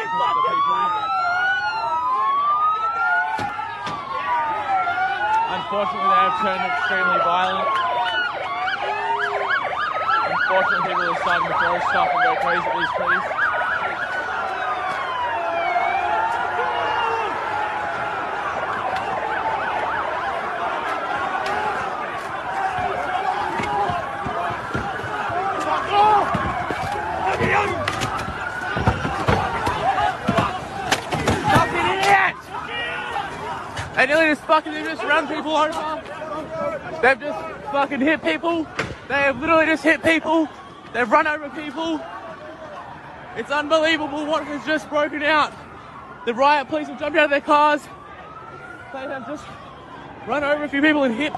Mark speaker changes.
Speaker 1: spoken to the people. Unfortunately, they have turned extremely violent. Unfortunately, people are starting to throw stuff and go crazy at these police. They just run people over. They've just fucking hit people. They have literally just hit people. They've run over people. It's unbelievable what has just broken out. The riot police have jumped out of their cars. They have just run over a few people and hit